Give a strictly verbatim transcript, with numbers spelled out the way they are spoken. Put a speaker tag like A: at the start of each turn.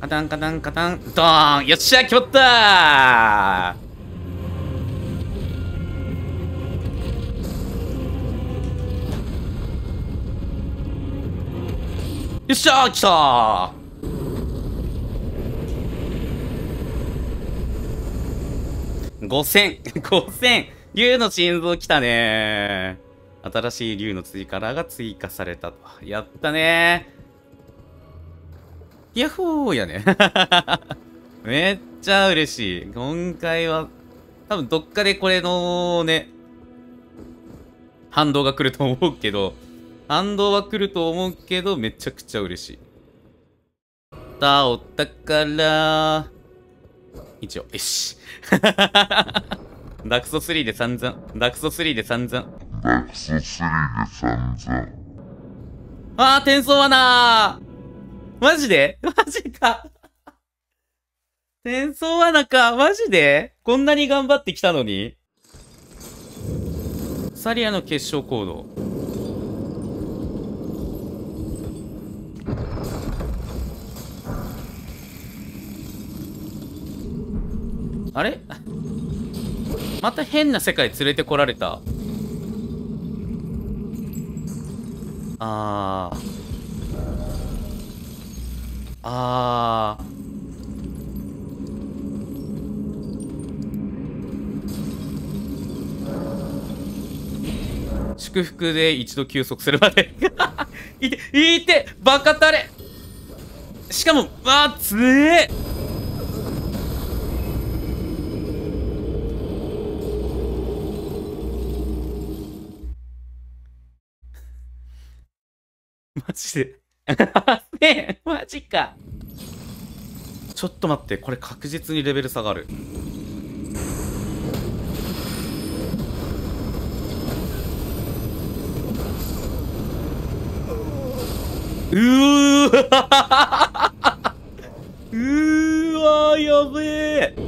A: カタンカタンカタン、ドーン。よっしゃ、決まったー。よっしゃー、来たー。ごせん、ごせん。竜の心臓来たねー。新しい竜の追加が追加されたと。やったねー。ヤッホーやね。めっちゃ嬉しい。今回は、多分どっかでこれのね、反動が来ると思うけど、反動は来ると思うけど、めちゃくちゃ嬉しい。だお宝。一応、よし。ダクソスリーで散々。ダクソスリーで散々。
B: ダクソスリーで散々。
A: あー、転送罠ー。マジでマジか。転送罠か。マジでこんなに頑張ってきたのに。サリアの結晶コード。あれまた変な世界連れてこられた。あー。あー。祝福で一度休息するまで。いて、いて、バカタレ。しかも、わー、つえー。マジで。ねえ、マジか。ちょっと待って、これ確実にレベル下がる。うーわうーわーやべえ。